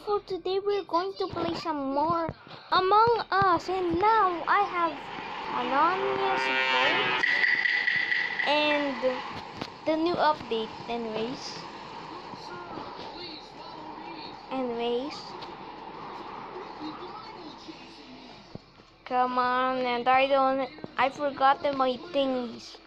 for today we're going to play some more Among Us, and now I have anonymous votes and the new update. Anyways, come on, and I forgot my thingies.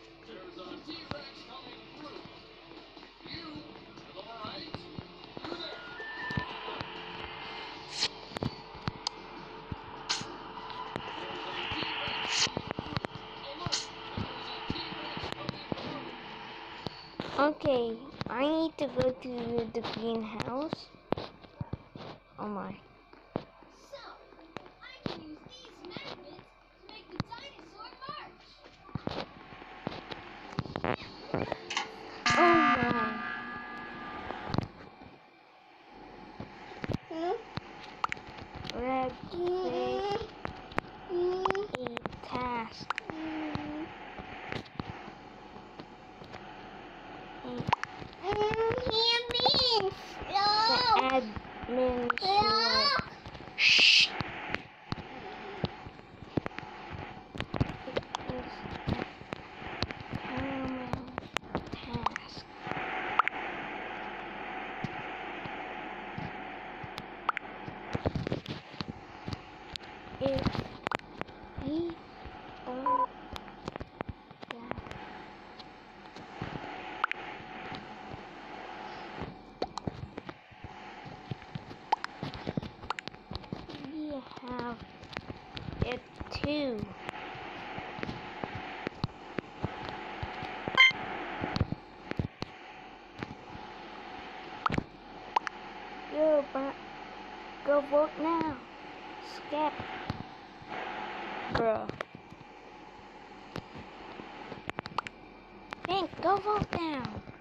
Okay, I need to go to the greenhouse. Oh my. So, I can use these magnets to make the dinosaur march. Oh my. Red fig a task. The admin shh. Task. If he don't we have it too. Go vote now. Skip. Bruh. Pink, go vote now.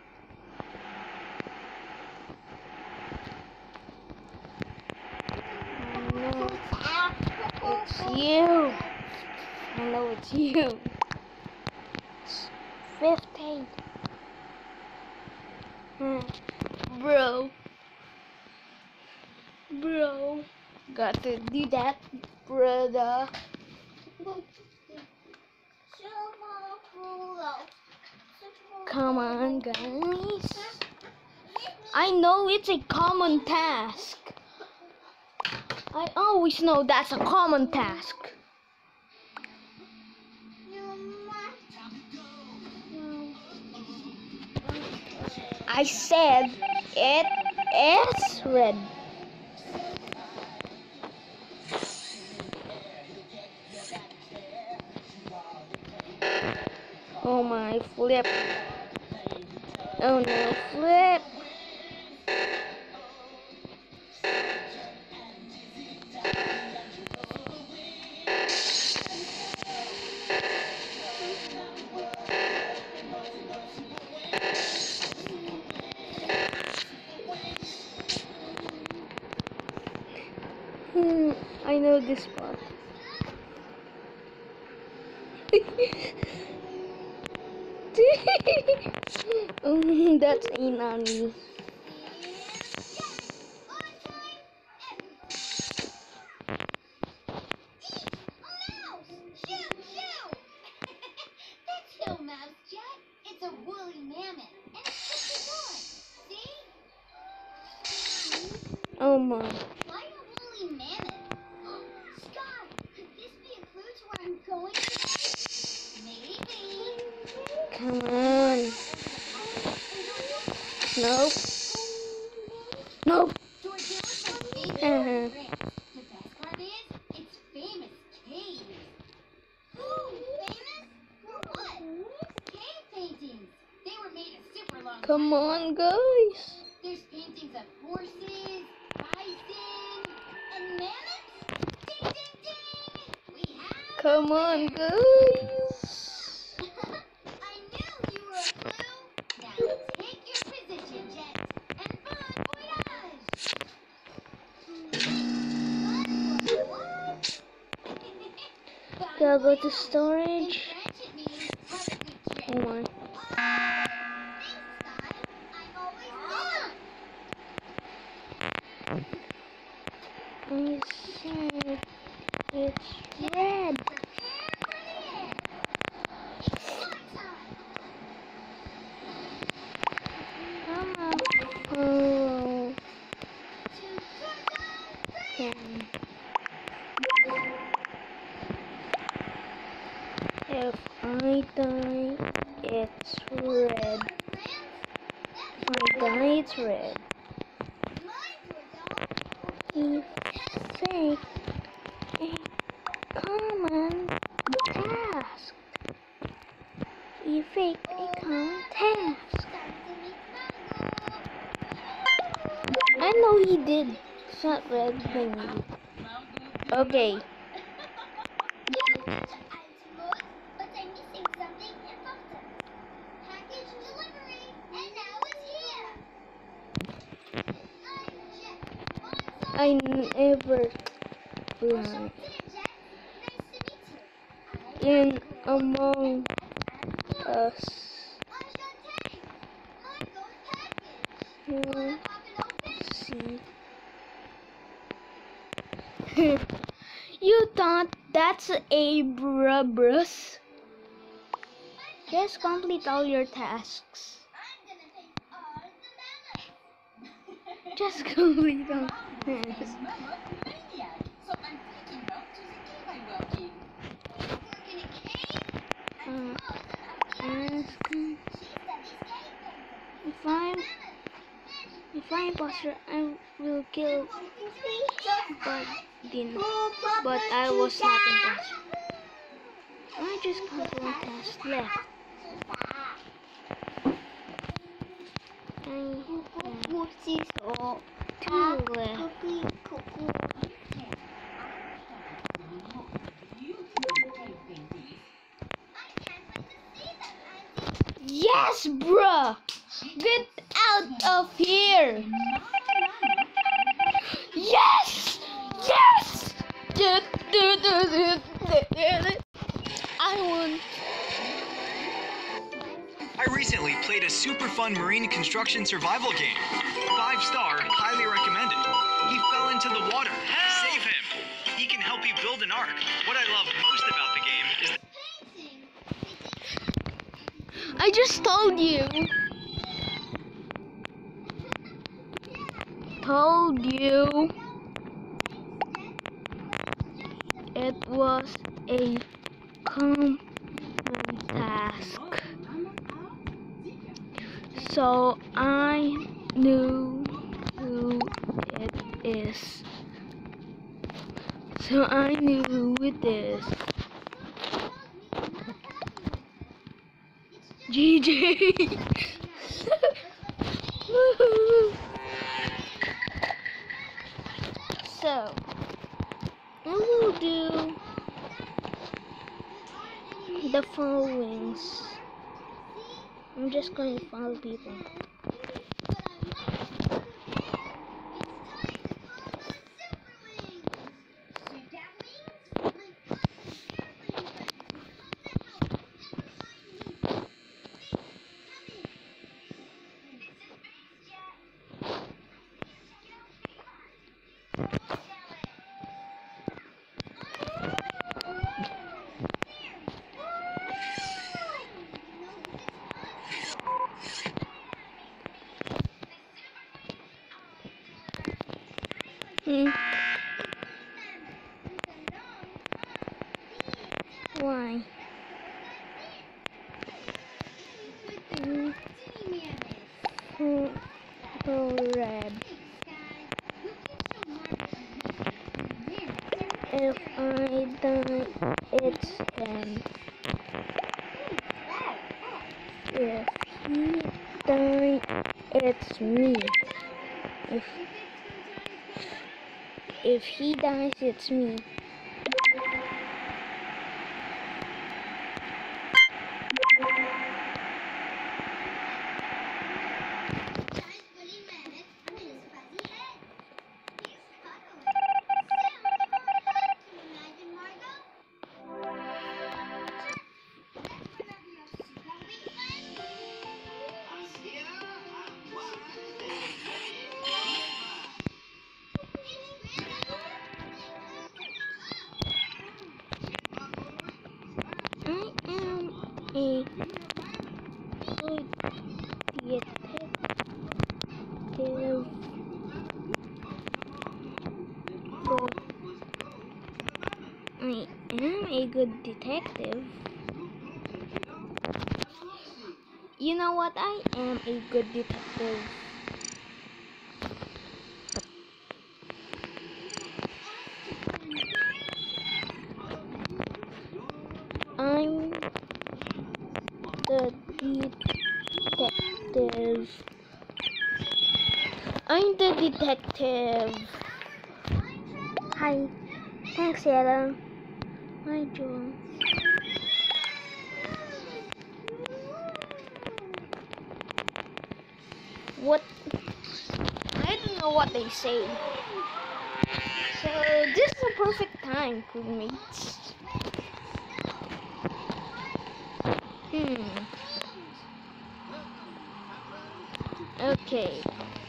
It's you. I know it's you. It's 15. Bro. Got to do that, brother. Come on, guys. I know it's a common task. I always know that's a common task. I said it is red. Oh my, flip. Oh no, flip. I know this part. That's a nanny. It's a woolly mammoth, and it's just a toy. See? Oh my. Why a woolly mammoth? Scott, could this be a clue to where I'm going? Maybe. Come on. Nope. Nope. The best part is, it's famous caves. Ooh, famous? For what? Cave paintings. They were made a super long Come time on, ago. guys. There's paintings of horses, bison, and mammoths. Ding, ding, ding! We have Come on, guys. I knew you were a clue. Now take your position, Jet, and bon voyage. What? Gotta go to storage. In French, it means have a good trip. Oh my. Thanks, Scott. I'm always on. I see. It's red. Come on. Oh. 10. If I die, it's red. If I die, it's red. If say a common task. You fake a common task. I know he did. Shot red thingy. Okay. I never blind. In Among Us. You see. You thought that's a brubrus? Just complete all your tasks. Just complete all tasks. If I'm imposter, I will kill Budin. But I was not imposter. I just got one task left. Two left. Yes, bruh! Get out of here! Yes! Yes! I won. I recently played a super fun marine construction survival game. 5-star, highly recommended. He fell into the water. Save him! He can help you build an ark. What I love most about the game is I just told you. Told you. It was a common task. So I knew who it is. So I knew who it is. GG. So I will do the followings. I'm just going to follow people. Why? Red. If I die, it's him. If he die, it's me. If he dies, it's me. but I am a good detective. You know what? I am a good detective. I'm the detective. I'm the detective. Hi. Thanks, Yellow. Hi, Joel. What? I don't know what they say. So this is a perfect time, crewmates. Okay.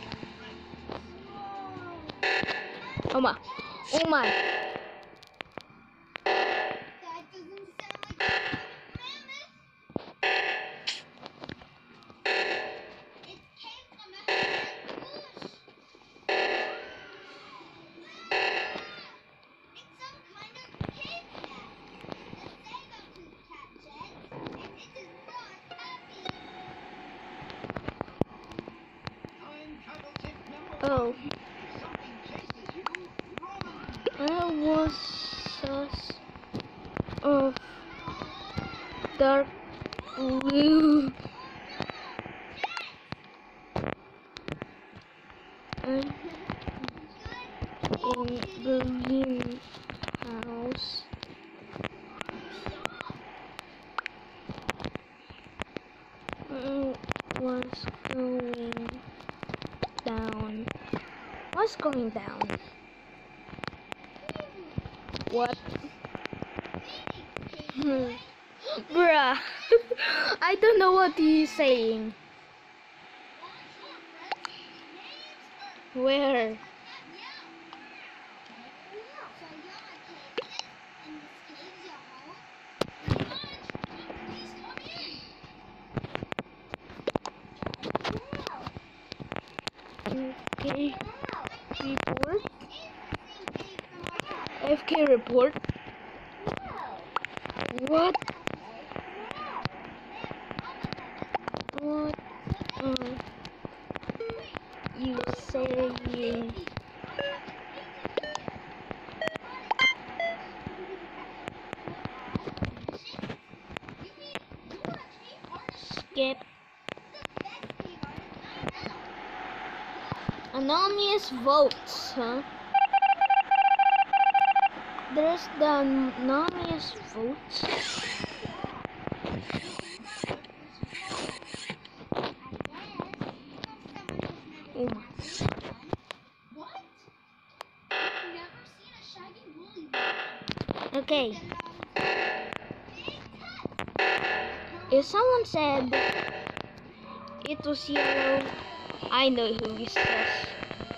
Oh my. Oh my. That doesn't sound like a mammoth. It came from a bush. It's some kind of cave cat. A saber-tooth cat, Jet, and it is not happy. Oh. I was sus of dark blue and in green house. I was going down. What's going down? What? Bruh. I don't know what he's saying. Where? Okay. Report. FK report. What? What are you saying? Skip. Anonymous votes, huh? There's the anonymous votes. Oh my. Okay. If someone said it was yellow, I know who is sus.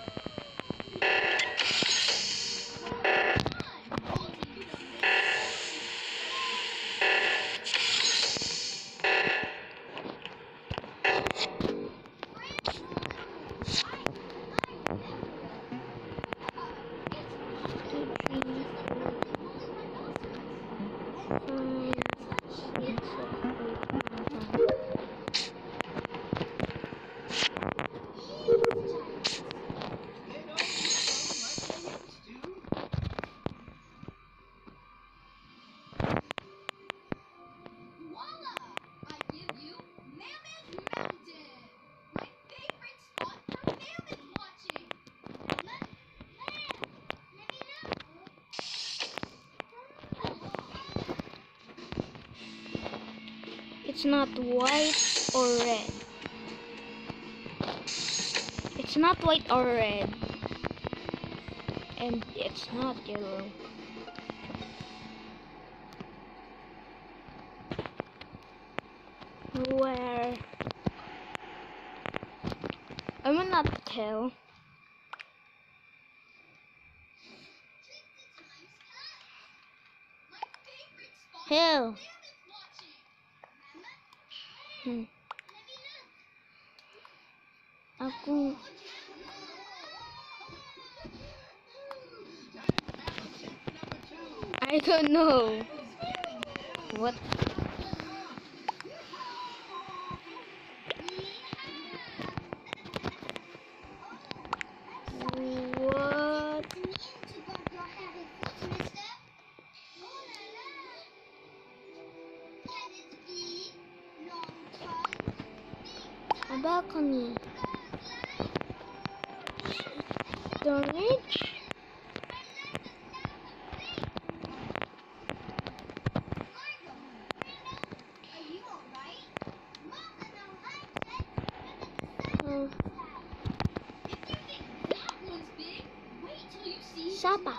It's not white or red. It's not white or red. And it's not yellow. Where? I will not tell. Hell. Aku I don't know. What? What? A balcony. Storage? Oh. Sapa.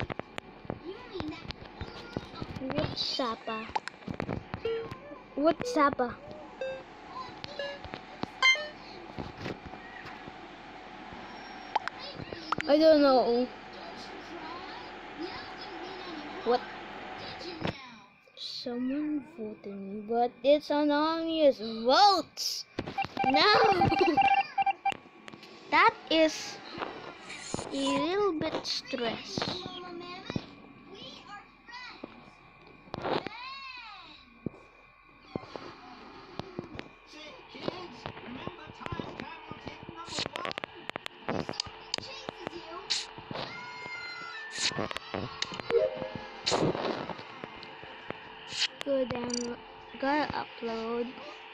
What Sapa? What Sapa? I don't know. What? Someone voted me, but it's anonymous votes. No. That is a little bit stress. Go down, gotta upload.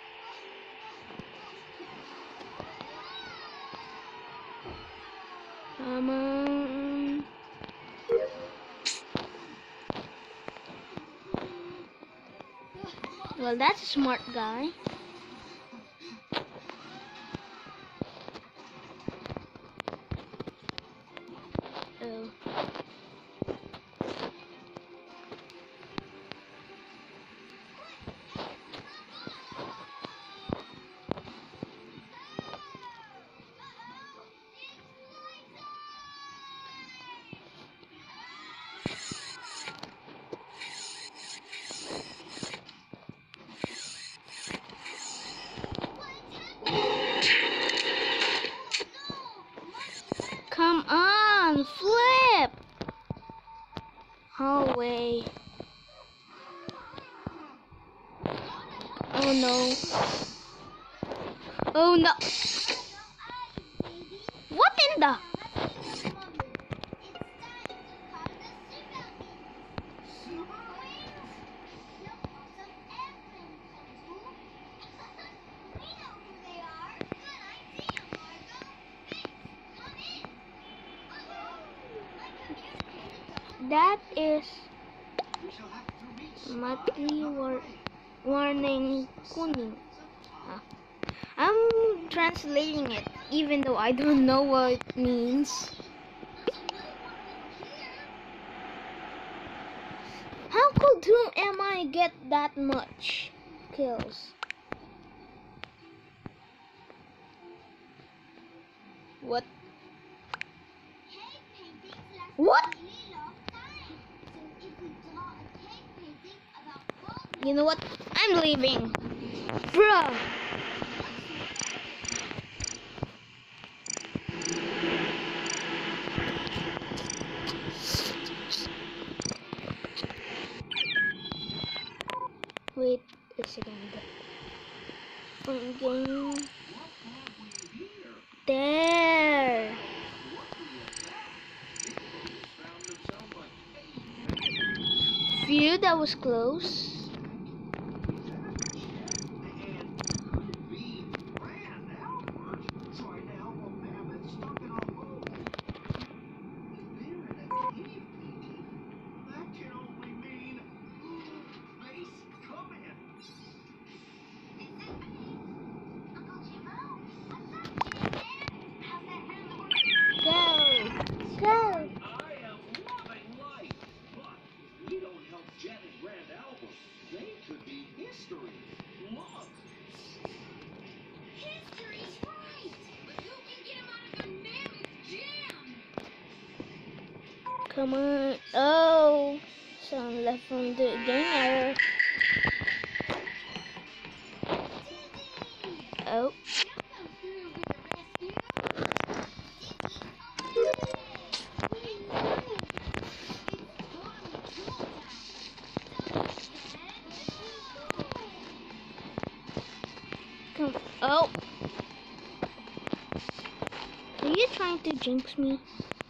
Come on. Well, that's a smart guy. Oh. Come on, flip! Hallway. Oh no. Oh no. What in the? That is Mati warning kuning. I'm translating it, even though I don't know what it means. How could whom am I get that much kills? What? What? You know what? I'm leaving. Bruh. Wait a second. From game. There. Phew, that was close. Go. Come on. Oh. Someone left from the game error. Oh. trying to jinx me?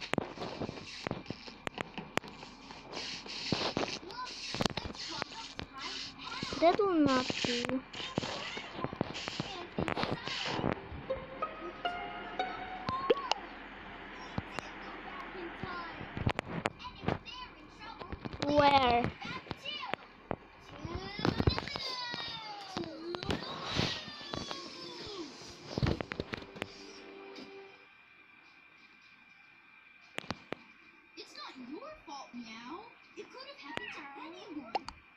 That will not do. Where? It's not your fault, Meow. It could have happened to anyone.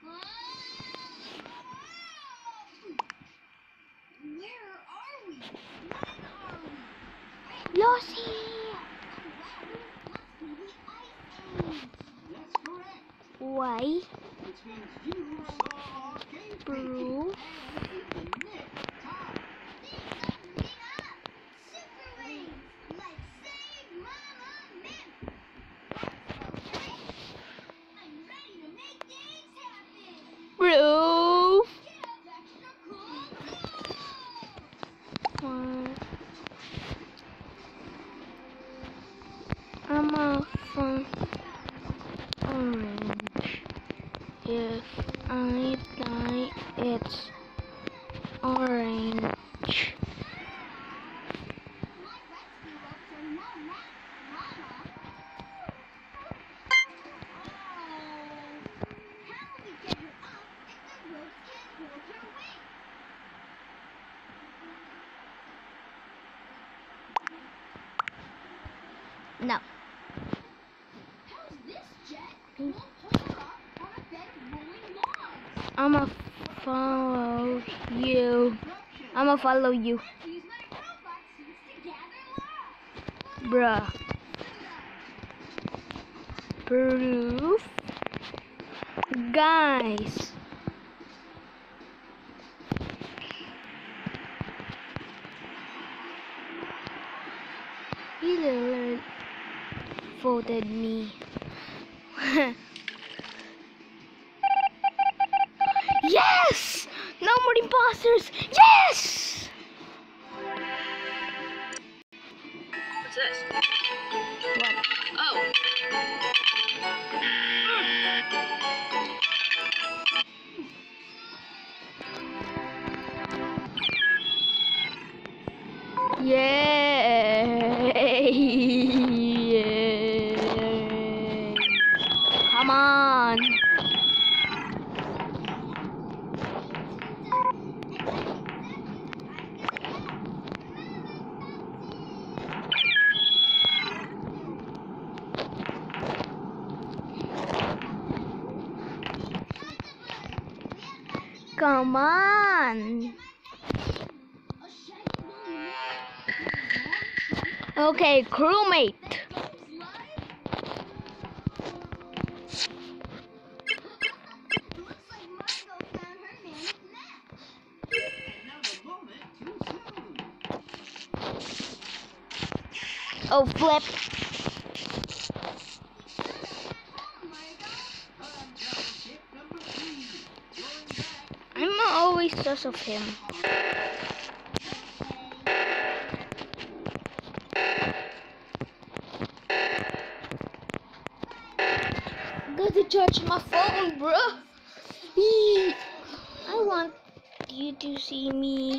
Where are we? When are we? Yossi! Must be the Ice Age. That's correct. Why? Which means you saw our cave painting. Proof. And in the nick of time. Things are moving up. Super wings. Let's save Mama Mim. Okay. I'm ready to make things happen. Proof. Get up, extra cool. I'm a fun orange. If I die, it's orange. My rescue ropes are no match, Mama. How will we get her up if the ropes can't hold her weight? No. How's this, Jet? We'll pull her up on a bed of rolling logs. I'ma follow you. I'ma follow you, Let's use my robot suits to gather logs. bruh. Proof. Guys. He literally voted me. Yes! No more imposters! Yes! What's this? What? Oh. Yay! Yay! Come on! Come on! Okay, crewmate. Looks like Margot found her mammoth nest. Another moment too soon. Oh, flip. Ship number 3. Going back. I'm not always sus of him. Gotta charge my phone, bro. I want you to see me.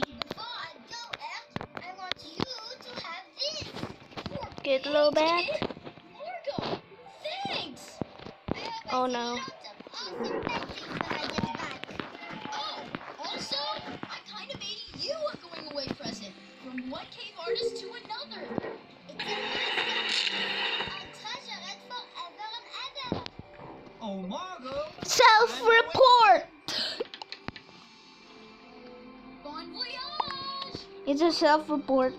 I want you to have this. Get a little bit. Margot, thanks. Oh no. Awesome paintings when I get back. Oh, also, I kind of made you a going away present from one cave artist to another. It's a treasure it forever and ever. Oh, Margot. Self-report. Bon voyage. It's a self-report.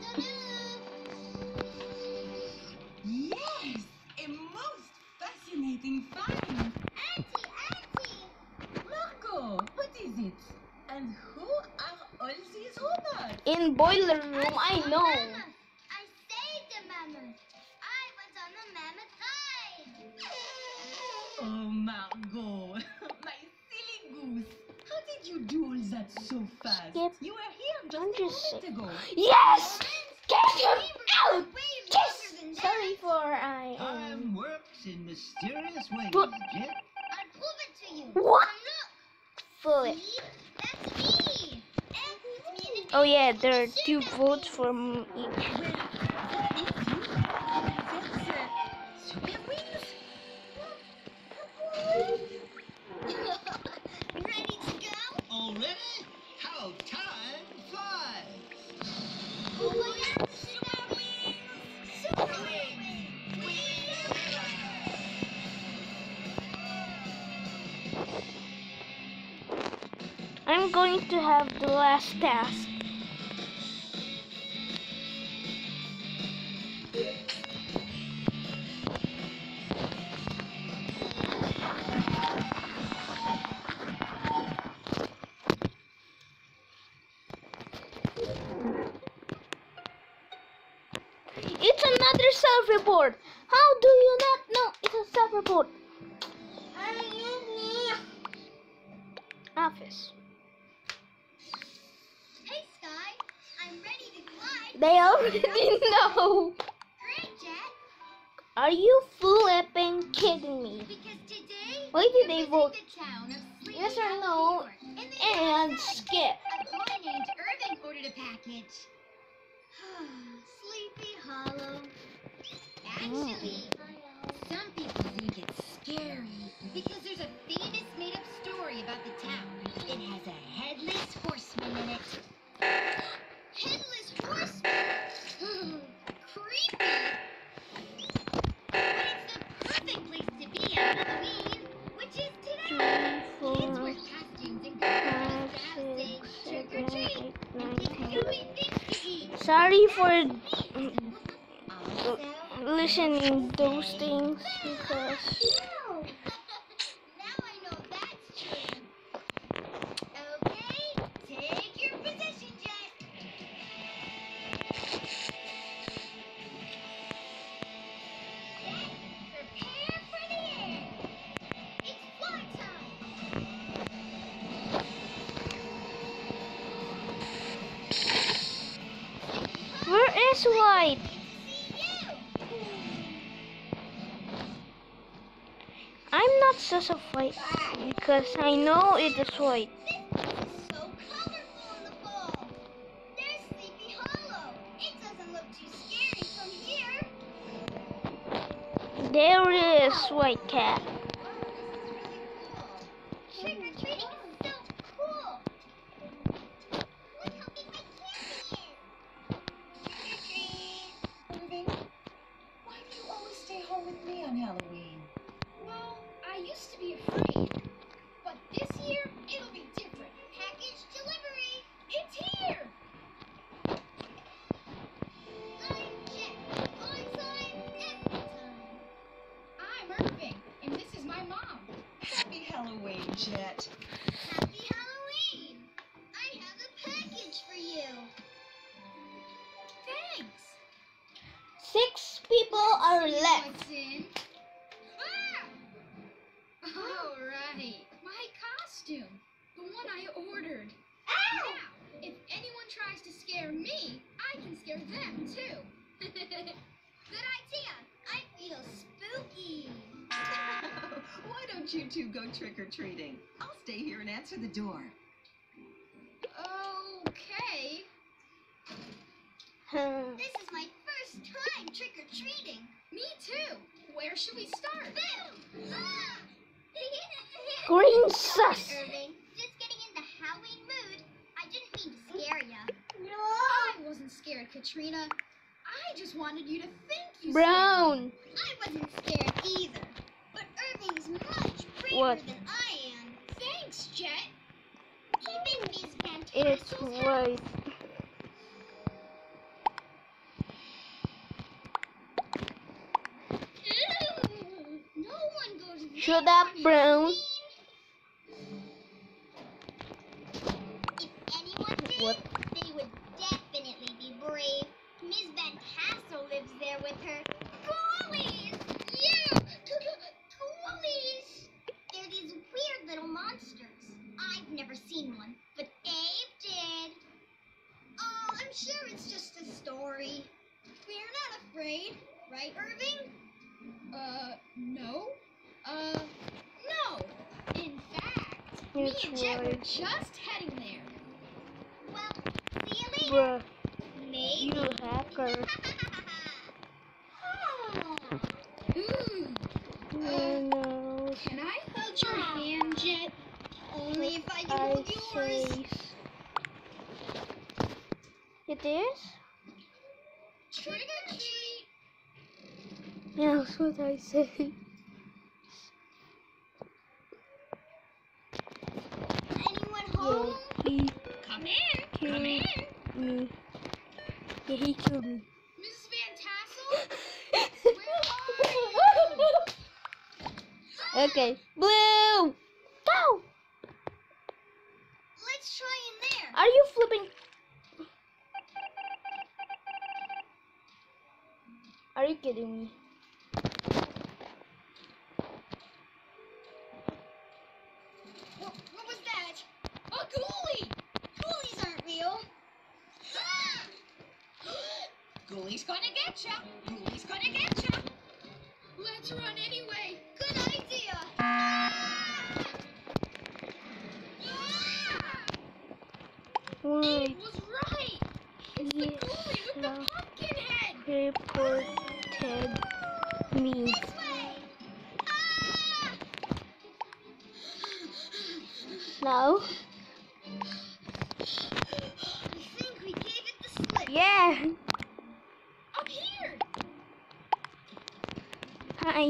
Yes, a most fascinating find. Auntie. Marco, what is it? And who are all these robots? In boiler room, I know. Mammoth. I saved the mammoth. I went on the mammoth ride. Oh, Margot, my silly goose. How did you do all that so fast? Skip. You were here I'm just a just minute ago. Yes! Get him out! Way Yes! longer than works in mysterious ways, But- Jet. I'll prove it to you. What? Come look. Fully. See? That's me. And it's me in the Oh yeah, video there are with the 2 sugar votes wings. from each. Super wings? Ready to go? Already? How time flies! Oh yeah, super wings! Super wings! Wings! I'm going to have the last task. It's another self-report. How do you not know it's a self-report? Office. Hey Sky, I'm ready to glide. They already know. Great, Jet. Are you flipping kidding me? Because today Why did we're they visiting vote the town of Sleepy yes or Hollow, no New York. And they and said skip? a boy named Irving ordered a package. Sleepy Hollow. Actually, some people think it's scary because there's a famous made-up story about the town. It has a headless horseman in it. Headless horseman? Creepy. But it's the perfect place to be on Halloween, which is today. Kids wear costumes and go around the house saying trick or treat and giving yummy things to eat. Sorry for Awesome. listening those things because Now I know that's true. Okay, take your position, Jet. Jet, prepare for the air. It's flight time. where is White? See you. I'm not such a White because I know it is White. This place is so colorful in the fall. There's Sleepy Hollow. It doesn't look too scary from here. There is White Cat. This is really cool. Trick or treating is so cool. Look how big my candy is. Trick or treat. Irving, why do you always stay home with me on Halloween? Well, I used to be afraid, but this year it'll be different. Package delivery. It's here. I'm Jet. On time, every time. I'm Irving, and this is my mom. Happy Halloween, Jet. Happy Halloween! I have a package for you. Thanks. 6 people are left. What's in? Ah! All right, my costume, the one I ordered. Ow! Now, if anyone tries to scare me, I can scare them too. Good idea. I feel spooky. Why don't you two go trick-or-treating? I'll stay here and answer the door. Okay. This is my first time trick-or-treating. Me too. Where should we start? Ah! Green sus. Irving, just getting in the Halloween mood. I didn't mean to scare ya. No. I wasn't scared, Katrina. I just wanted you to think you Brown. scared me. I wasn't scared either. But Irving's much braver What? than I am. Thanks, Jet. Even Miss It's Fantastic's White. No one goes there Shut up, on Brown. Halloween. If anyone did, What? they would definitely be brave. Ms. Van Tassel lives there with her ghoulies. Yeah, ghoulies. They're these weird little monsters. I've never seen one, but Dave did. Oh, I'm sure it's just a story. We're not afraid, right, Irving? No. No. In fact, me It's and Jet were right. just heading there. Well, see you later. Bruh, Maybe. you hacker. Ooh. No. Can I hold your hand, Jet? Only if I can I hold yours. say. It is? Trick or treat. Yeah, that's what I say. Anyone home? He Come in. Come killed in. me. Yeah, he killed me. Mrs. Van Tassel? Where are you? Okay. Blue! Go! Let's try in there. Are you flipping? Are you kidding me? What was that? A ghoulie! Ghoulies aren't real. Ghoulie's gonna get ya. Ghoulie's gonna get ya. Let's run anyway. Good idea. Why? It was right. It's the ghoulie with the pumpkin head. Reported me. This way. No? I think we gave it the slip. Yeah. Up here. Hi.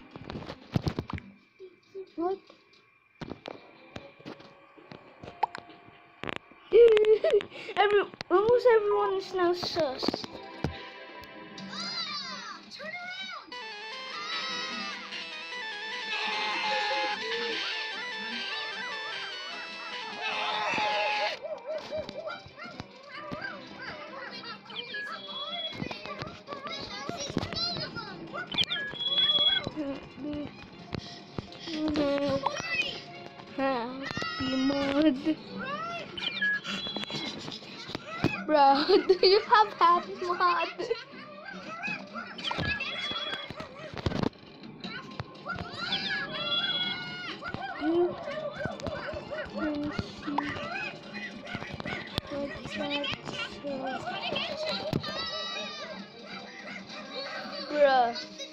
What? Almost everyone is now sus. Turn around. Happy mod. Bro, do you have happy mod? You can see what that's bruh.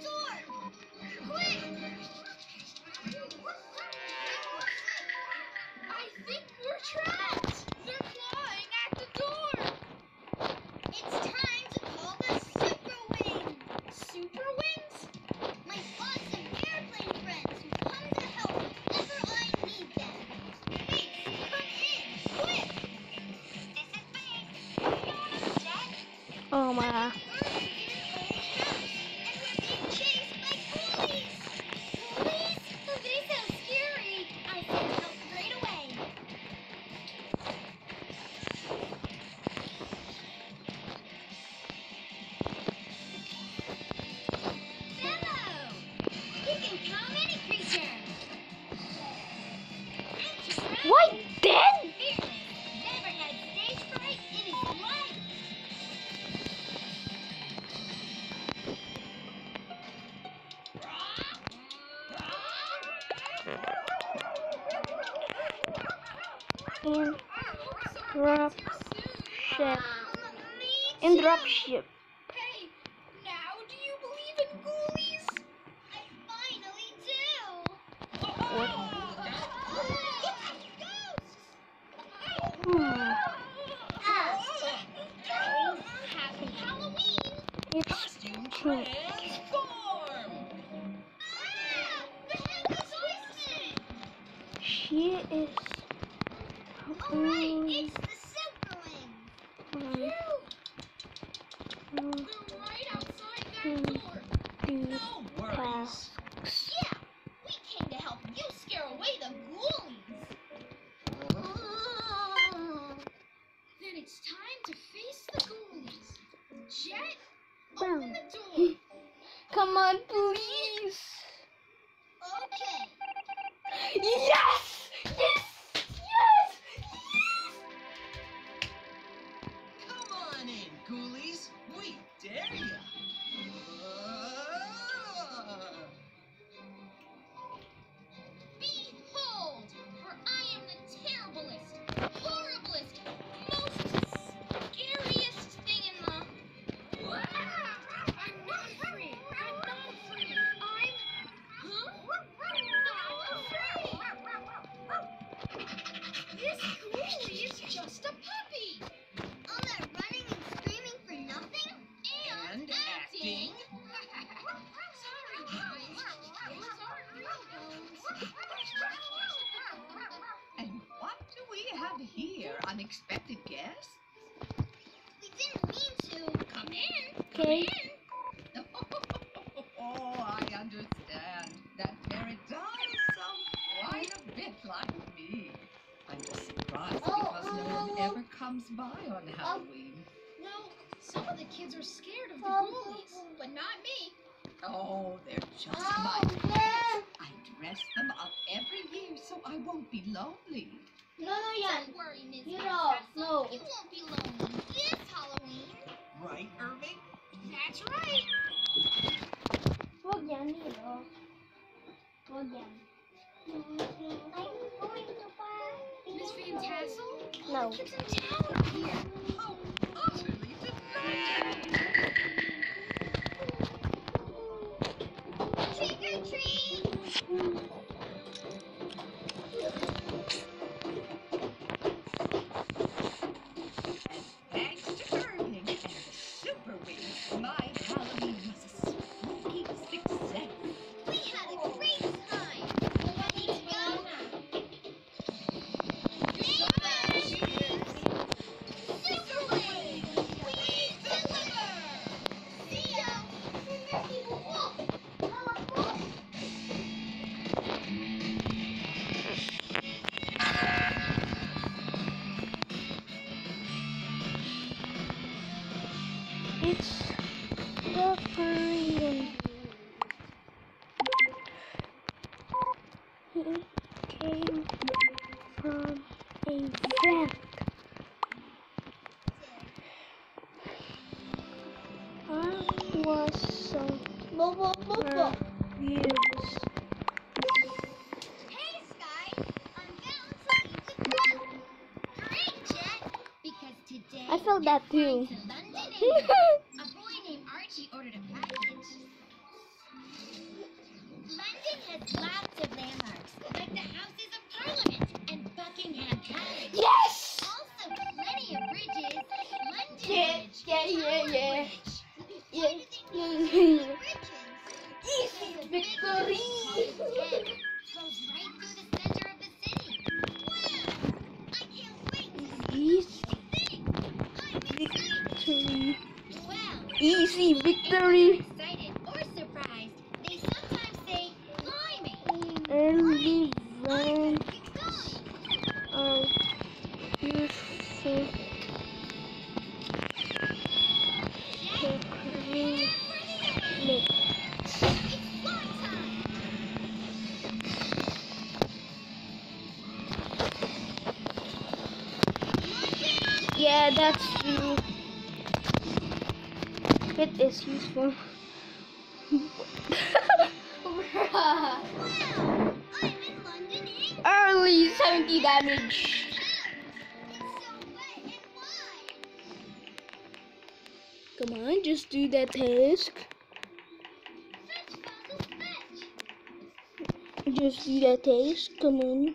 I think we're trapped. They're clawing at the door. It's time to call the Super Wings. Super Wings? My awesome airplane friends who come to help whenever I need them. Hey, come in, quick! This is Wings. You want a jet? Oh my. We're in an old house, and we're being chased by ghoulies. Ghoulies? Oh, they sound scary. I'll send help right away. Hello! You can calm any creature. What then? Fearless. Never had stage fright in his life. Interrupt ship. Interrupt ship. Hey, now do you believe in ghoulies? I finally do. Happy Halloween! It's true. Transform! The headless horseman! She is. Alright, it's the Super Wings! Phew! They're right outside that door! No worries! Yeah! We came to help you scare away the ghoulies! Then it's time to face the ghoulies. Jet, open the door! Come on, please. Okay. Yes! Yes! Yes! Come on in, ghoulies. We dare ya. here, unexpected guests? We didn't mean to. Come in. Okay. Oh, I understand. That parrot does sound quite a bit like me. I'm just surprised because no one ever comes by on Halloween. Well, some of the kids are scared of the ghoulies, but not me. Oh, they're just my pets. I dress them up every year so I won't be lonely. Don't worry, Miss You Fantastic. know. You won't be lonely this Halloween. Right, Irving? That's right. Wag yan, Nilo. Wag yan. Miss Fantastic? No. All the kids in town are here. How utterly delightful! Trick or treat! Thanks to Irving and the Super Wings, my Halloween was a spooky success. We had a great time. Ready to go? Super Wings! We deliver! See ya! It's the Korean. He came from a vent. I was so confused. Hey, Sky! I'm down to leave the club. Great, Jet! Because today I felt that too. you're flying to London, ain't you? A boy named Archie ordered a package. London has lots of landmarks, like the Houses of Parliament and Buckingham Palace. Yes! Also, plenty of bridges. London Yeah, Bridge, yeah, yeah, Tower yeah. Bridge. Yeah, Why do they yeah, need yeah, so yeah. many bridges? Easy There's a big victory! bridge called the Thames. Flows right through the center of the city. Wow! I can't wait to see Easy the whole thing. I'm excited. victory. Well, Easy if they're victory. excited or surprised, they sometimes say, "Blimey!" Early I'm ready vents to get going. are useful to Jet, create prepare for the mix. It's fly time! Yeah, that's true. It is useful. Wow! I'm in London, England. Early 70 damage. It's so wet and wide. Come on, just do that task. Fetch, Basil, fetch. Just do that task. Come on.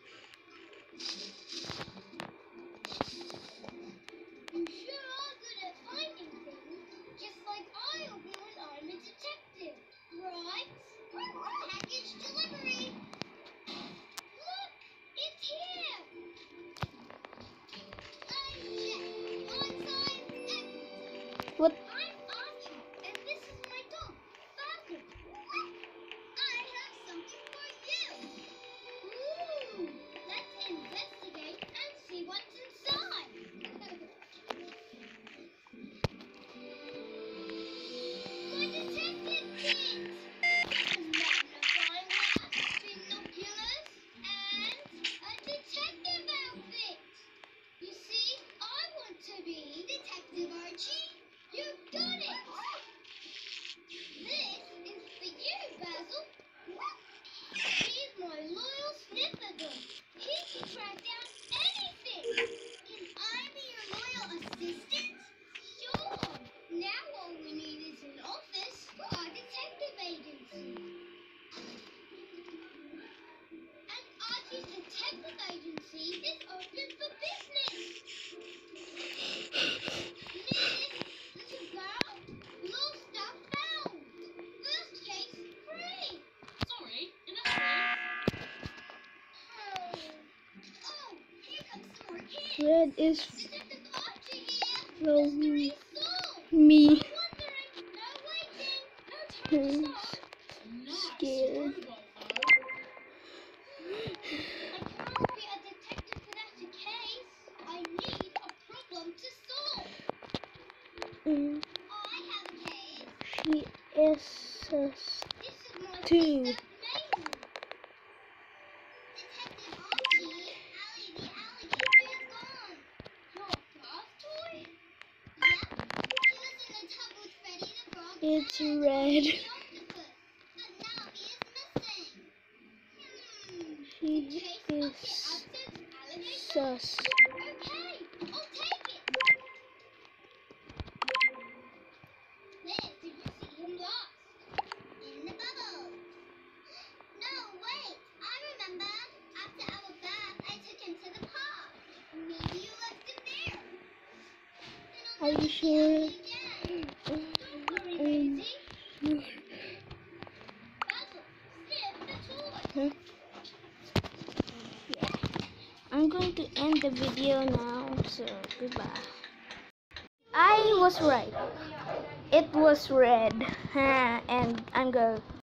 You sure are good at finding things, just like I'll be when I'm a detective, right? Package delivery. Look, it's here. I'm Jet. On time, everything. What? I'm Archie, and this is my dog, Falcon. I have something for you. Ooh, Red is Detective Archie here. from Mystery solved. me. No wondering, no waiting, no time to Who's stop. scared? I can't be a detective without a case. I need a problem to solve. Mm, I have a case. she is This is my two. sister, Maisie. Detective Archie, Allie the alligator is gone. Your bath toy? Yep. He was in the tub with Freddy the Frog It's and red. the octopus. But now he is missing. She The case of the is absent alligator? sus. Okay, I'll take it. Where did you see him last? In the bubble. No, wait, I remember. After our bath, I took him to the park. Maybe you left him there. Then I'll Are never you see sure? Ellie again. Don't worry, Maisie. Basil, sniff the toy. Huh? Yeah. I'm going to end the video now, so goodbye. I was right. It was red. And I'm going.